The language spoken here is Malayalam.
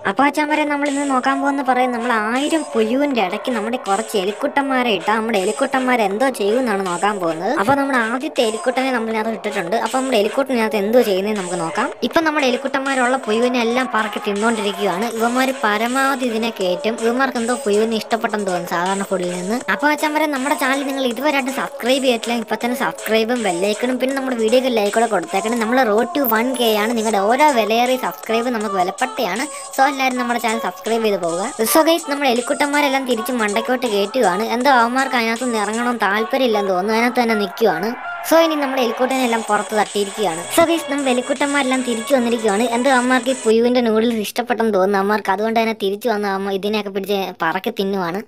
അപ്പൊ അച്ഛന്മാരെ നമ്മൾ ഇന്ന് നോക്കാൻ പോകുന്ന പറയും നമ്മൾ 1000 പുഴുവിന്റെ ഇടയ്ക്ക് നമ്മുടെ കുറച്ച് എലിക്കുട്ടന്മാരെ ഇട്ടാൽ നമ്മുടെ എലിക്കുട്ടന്മാരെ എന്തോ ചെയ്യുമെന്നാണ് നോക്കാൻ പോകുന്നത്. അപ്പൊ നമ്മുടെ ആദ്യത്തെ എലിക്കുട്ടനെ നമ്മളിനകത്ത് ഇട്ടിട്ടുണ്ട്. അപ്പൊ നമ്മുടെ എലിക്കുട്ടനകത്ത് എന്തോ ചെയ്യുന്നത് നമുക്ക് നോക്കാം. ഇപ്പൊ നമ്മുടെ എലിക്കുട്ടന്മാരുള്ള പുഴുവിനെ എല്ലാം പറക്കി തിന്നോണ്ടിരിക്കുകയാണ്. ഇവന്മാര് പരമാവധി ഇതിനെ കയറ്റും. ഇവന്മാർക്ക് എന്തോ പുഴുവിനെ ഇഷ്ടപ്പെട്ടെന്ന് തോന്നുന്നു സാധാരണ ഫുഡിൽ നിന്ന്. അപ്പൊ അച്ഛന്മാരെ നമ്മുടെ ചാനൽ നിങ്ങൾ ഇതുവരെയായിട്ട് സബ്സ്ക്രൈബ് ചെയ്തിട്ടില്ല, ഇപ്പൊ തന്നെ സബ്സ്ക്രൈബും ബെല്ലൈക്കണും പിന്നെ നമ്മുടെ വീഡിയോക്ക് ലൈക്കോടെ കൊടുത്തേക്കണം. നമ്മൾ റോഡ് ടു 1K ആണ്. നിങ്ങളുടെ ഓരോ വിലയേറിയ സബ്സ്ക്രൈബ് നമുക്ക് വിലപ്പെട്ടയാണ്. സോ എല്ലാവരും നമ്മുടെ ചാനൽ സബ്സ്ക്രൈബ് ചെയ്ത് പോവുക. സോ ഗൈസ്, നമ്മുടെ എലിക്കുട്ടന്മാരെല്ലാം തിരിച്ച് മണ്ടയ്ക്കോട്ട് കയറ്റുകയാണ്. എന്തോ അവന്മാർക്ക് അതിനകത്ത് ഇറങ്ങണം താല്പര്യമില്ലെന്ന് തോന്നുന്നു. അതിനകത്ത് തന്നെ നിൽക്കുകയാണ്. സോ ഇനി നമ്മുടെ എലിക്കുട്ടനെല്ലാം പുറത്ത് തട്ടിയിരിക്കുകയാണ്. സോ ഗൈസ്, നമ്മുടെ എലിക്കുട്ടന്മാരെല്ലാം തിരിച്ചു വന്നിരിക്കുകയാണ്. എന്തോ അമ്മമാർക്ക് ഈ പുഴുവിന്റെ നൂഡിൽസ് ഇഷ്ടപ്പെട്ടെന്ന് തോന്നുന്നു അമ്മമാർക്ക്. അതുകൊണ്ട് തന്നെ തിരിച്ചു വന്ന അമ്മ ഇതിനെയൊക്കെ പിടിച്ച് പറക്കി തിന്നുവാണ്.